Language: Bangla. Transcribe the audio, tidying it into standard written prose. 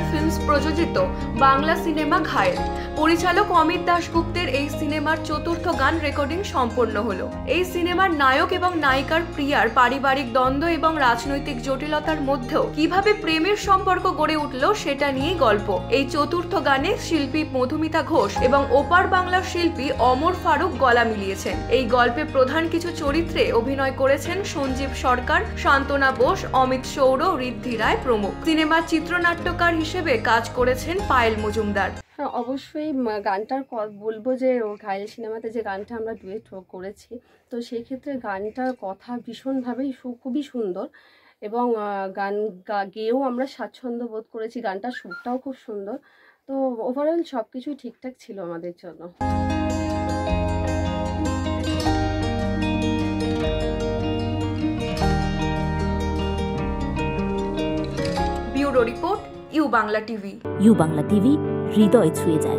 ফিল্মস প্রযোজিত বাংলা সিনেমা ঘায়েল। পরিচালক অমিত দাশগুপ্তের এই সিনেমার চতুর্থ গান রেকর্ডিং সম্পন্ন হলো। এই সিনেমার নায়ক এবং নায়িকার প্রিয়ার পারিবারিক দ্বন্দ্ব এবং রাজনৈতিক জটিলতার মধ্যেও কিভাবে প্রেমের সম্পর্ক গড়ে উঠল সেটা নিয়েই গল্প। এই চতুর্থ গানে শিল্পী মধুমিতা ঘোষ এবং ওপার বাংলার শিল্পী অমর ফারুক গলা মিলিয়েছেন। এই গল্পে প্রধান কিছু চরিত্রে অভিনয় করেছেন সঞ্জীব সরকার, শান্তনা বোস, অমিত সৌর, ঋদ্ধি রায় প্রমুখ। সিনেমার চিত্রনাট্যকার হিসেবে কাজ করেছেন পায়েল মজুমদার। হ্যাঁ, অবশ্যই গানটার বলবো যে ঘায়েল সিনেমাতে যে গানটা আমরা ডুয়েট করেছি, তো সেই ক্ষেত্রে গানটার কথা ভীষণভাবেই খুবই সুন্দর এবং গান গেয়েও আমরা স্বাচ্ছন্দ্য বোধ করেছি। গানটার সুরটাও খুব সুন্দর। তো ওভারঅল সব কিছুই ঠিকঠাক ছিল আমাদের জন্য। Bureau report, U Bangla TV. U Bangla TV, হৃদয় ছুঁয়ে যায়।